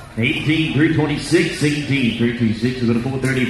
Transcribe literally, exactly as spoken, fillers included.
eighteen three twenty-six, eighteen three twenty-six is at a four thirty.